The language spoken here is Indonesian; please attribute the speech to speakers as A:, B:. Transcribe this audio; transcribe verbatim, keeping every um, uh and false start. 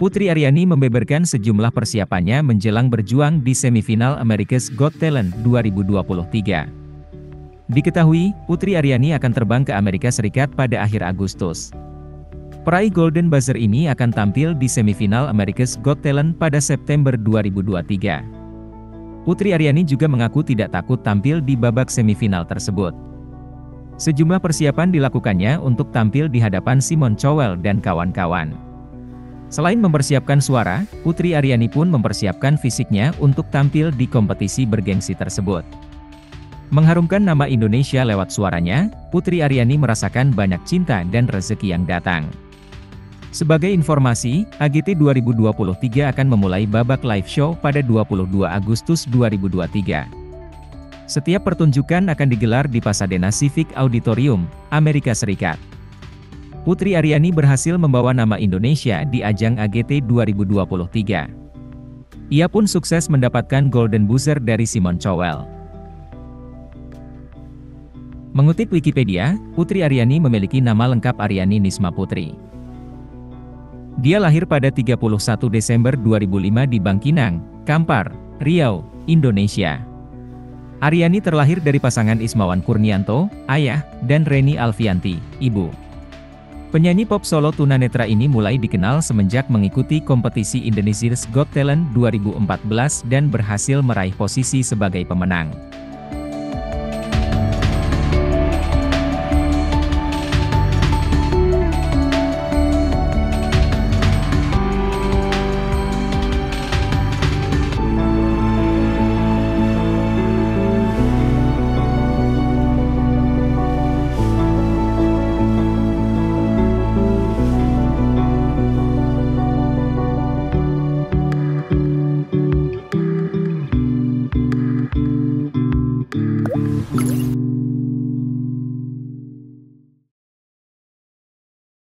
A: Putri Aryani membeberkan sejumlah persiapannya menjelang berjuang di semifinal America's Got Talent dua ribu dua puluh tiga. Diketahui, Putri Aryani akan terbang ke Amerika Serikat pada akhir Agustus. Peraih Golden Buzzer ini akan tampil di semifinal America's Got Talent pada September dua ribu dua puluh tiga. Putri Aryani juga mengaku tidak takut tampil di babak semifinal tersebut. Sejumlah persiapan dilakukannya untuk tampil di hadapan Simon Cowell dan kawan-kawan. Selain mempersiapkan suara, Putri Aryani pun mempersiapkan fisiknya untuk tampil di kompetisi bergengsi tersebut. Mengharumkan nama Indonesia lewat suaranya, Putri Aryani merasakan banyak cinta dan rezeki yang datang. Sebagai informasi, A G T dua ribu dua puluh tiga akan memulai babak live show pada dua puluh dua Agustus dua ribu dua puluh tiga. Setiap pertunjukan akan digelar di Pasadena Civic Auditorium, Amerika Serikat. Putri Aryani berhasil membawa nama Indonesia di ajang A G T dua ribu dua puluh tiga. Ia pun sukses mendapatkan Golden Buzzer dari Simon Cowell. Mengutip Wikipedia, Putri Aryani memiliki nama lengkap Aryani Nisma Putri. Dia lahir pada tiga puluh satu Desember dua ribu lima di Bangkinang, Kampar, Riau, Indonesia. Aryani terlahir dari pasangan Ismawan Kurnianto, ayah, dan Reni Alfianti, ibu. Penyanyi pop solo tunanetra ini mulai dikenal semenjak mengikuti kompetisi Indonesia's Got Talent dua ribu empat belas dan berhasil meraih posisi sebagai pemenang.
B: Thank you.